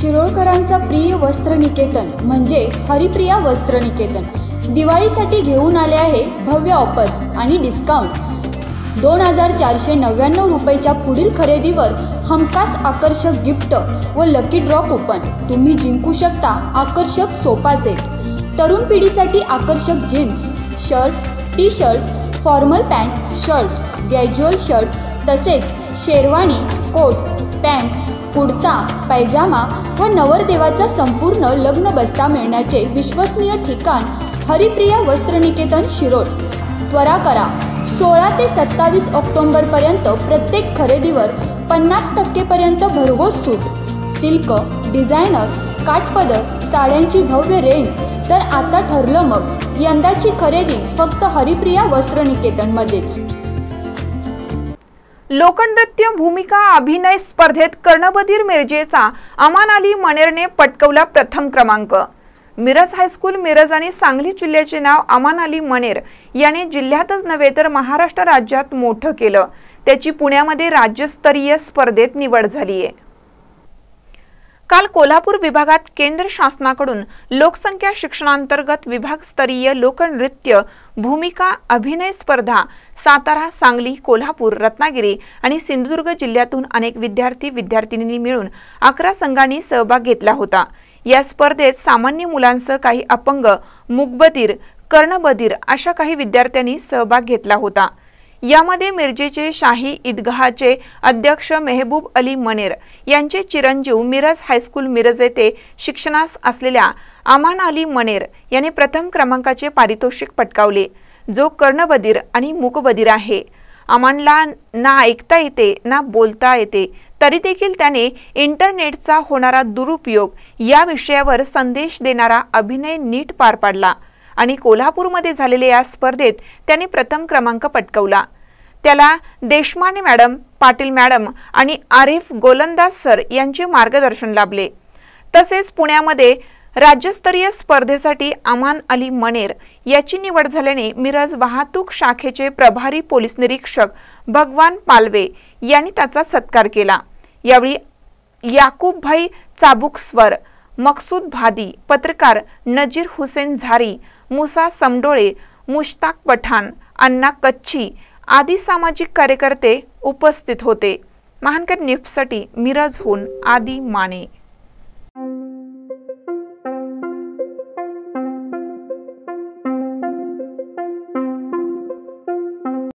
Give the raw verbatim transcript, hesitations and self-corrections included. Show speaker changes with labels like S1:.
S1: शिरोळकरांचा प्रिय वस्त्रनिकेतन म्हणजे हरिप्रिया वस्त्रनिकेतन दिवाळीसाठी घेऊन आले आहे भव्य ऑफर्स आणि डिस्काउंट। दोन हजार चारशे नव्याण्णव रुपयाच्या पुढील खरेदीवर हमखास आकर्षक गिफ्ट व लकी ड्रॉ कूपन। तुम्ही जिंकू शकता आकर्षक सोफा सेट, तरुण पिढीसाठी आकर्षक jeans, shirt, T shirt, formal pant, shirt, casual shirt तसेच शेरवानी, कोट, पॅन्ट, कुर्ता, पैजामा व नवरदेवाचा संपूर्ण लग्न बस्ता मिळण्याचे विश्वसनीय ठिकाण हरिप्रिया वस्त्रनिकेतन शिरोळ। त्वरा करा, सोळा ते सत्तावीस ऑक्टोबरपर्यंत प्रत्येक खरेदीवर पन्नास टक्केपर्यंत भरघोस सूट। सिल्क, डिझायनर, काठपदर साड्यांची भव्य रेंज। तर आता ठरलं मग, यंदाची खरेदी फक्त हरिप्रिया वस्त्रनिकेतनमध्येच।
S2: लोकनृत्य भूमिका अभिनय स्पर्धेत कर्णबधीर मिरजेचा अमान अली मनेरने पटकवला प्रथम क्रमांक। मिरज हायस्कूल मिरज आणि सांगली जिल्ह्याचे नाव अमान अली मनेर याने जिल्ह्यातच नव्हे तर महाराष्ट्र राज्यात मोठं केलं। त्याची पुण्यामध्ये राज्यस्तरीय स्पर्धेत निवड झाली आहे। काल कोल्हापूर विभागात केंद्र शासनाकडून लोकसंख्या शिक्षणांतर्गत विभागस्तरीय लोकनृत्य भूमिका अभिनय स्पर्धा सातारा, सांगली, कोल्हापूर, रत्नागिरी आणि सिंधुदुर्ग जिल्ह्यातून अनेक विद्यार्थी विद्यार्थिनींनी मिळून अकरा संघांनी सहभाग घेतला होता। या स्पर्धेत सामान्य मुलांसह काही अपंग, मूकबधीर, कर्णबधीर अशा काही विद्यार्थ्यांनी सहभाग घेतला होता। यामध्ये मिरजेचे शाही ईदगाहचे अध्यक्ष मेहबूब अली मनेर यांचे चिरंजीव मिरज हायस्कूल मिरज येथे शिक्षणास असलेल्या अमान अली मनेर यांनी प्रथम क्रमांकाचे पारितोषिक पटकावले, जो कर्णबधीर आणि मूकबधीर आहे। अमानला ना ऐकता येते ना बोलता येते, तरी देखील त्याने इंटरनेटचा होणारा दुरुपयोग या विषयावर संदेश देणारा अभिनय नीट पार पाडला आणि कोल्हापूरमध्ये झालेल्या या स्पर्धेत त्यांनी प्रथम क्रमांक पटकावला। त्याला देशमाने मॅडम, पाटील मॅडम आणि आरिफ गोलंदाज सर यांचे मार्गदर्शन लाभले। तसेच पुण्यामध्ये राज्यस्तरीय स्पर्धेसाठी अमान अली मनेर याची निवड झाल्याने मिरज वाहतूक शाखेचे प्रभारी पोलीस निरीक्षक भगवान पालवे यांनी त्याचा सत्कार केला। यावेळी याकूब भाई चाबुकस्वर, मकसूद भादी, पत्रकार नजीर हुसेन झारी, मुसा समडोळे, मुश्ताक पठाण, अन्ना कच्ची आदी सामाजिक कार्यकर्ते उपस्थित होते। महानकर न्यूजसाठी मिरजहून आदी माने।